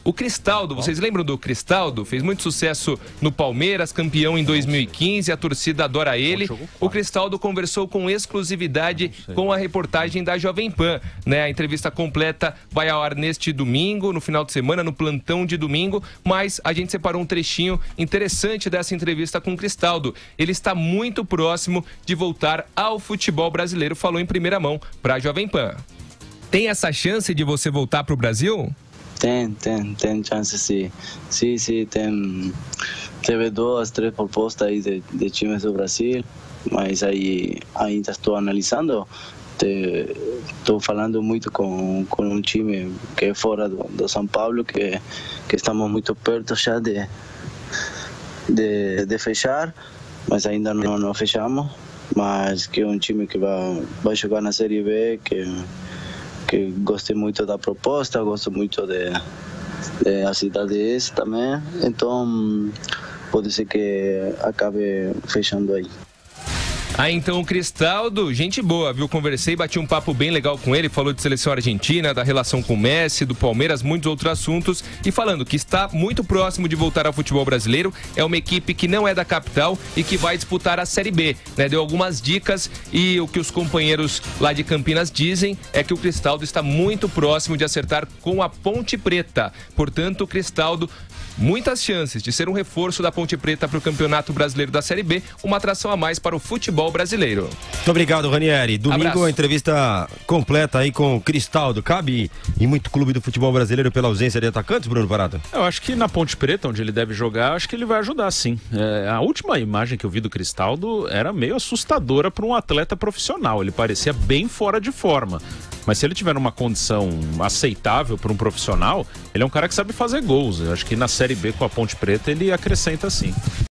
O Cristaldo, vocês lembram do Cristaldo? Fez muito sucesso no Palmeiras, campeão em 2015, a torcida adora ele. O Cristaldo conversou com exclusividade com a reportagem da Jovem Pan, né? A entrevista completa vai ao ar neste domingo, no final de semana, no plantão de domingo, mas a gente separou um trechinho interessante dessa entrevista com o Cristaldo. Ele está muito próximo de voltar ao futebol brasileiro, falou em primeira mão para a Jovem Pan. Tem essa chance de você voltar para o Brasil? Tem chance, sim. Sim, teve 2, 3 propostas aí de times do Brasil, mas aí ainda estou analisando. Estou falando muito com um time que é fora do São Paulo, que estamos muito perto já de fechar, mas ainda não fechamos. Mas que é um time que vai jogar na Série B, que gostei muito da proposta, gosto muito da cidade esse também, então pode ser que acabe fechando aí. Então o Cristaldo, gente boa, viu? Conversei, bati um papo bem legal com ele, falou de seleção argentina, da relação com o Messi, do Palmeiras, muitos outros assuntos, e falando que está muito próximo de voltar ao futebol brasileiro. É uma equipe que não é da capital e que vai disputar a Série B, né? Deu algumas dicas e o que os companheiros lá de Campinas dizem é que o Cristaldo está muito próximo de acertar com a Ponte Preta. Portanto, o Cristaldo, muitas chances de ser um reforço da Ponte Preta para o Campeonato Brasileiro da Série B, uma atração a mais para o futebol brasileiro. Muito obrigado, Ranieri. Domingo, abraço. A entrevista completa aí com o Cristaldo. Cabe em muito clube do futebol brasileiro pela ausência de atacantes, Bruno Parada? Eu acho que na Ponte Preta, onde ele deve jogar, acho que ele vai ajudar, sim. A última imagem que eu vi do Cristaldo era meio assustadora para um atleta profissional. Ele parecia bem fora de forma. Mas se ele tiver uma condição aceitável para um profissional, ele é um cara que sabe fazer gols. Eu acho que na Série B com a Ponte Preta ele acrescenta, sim.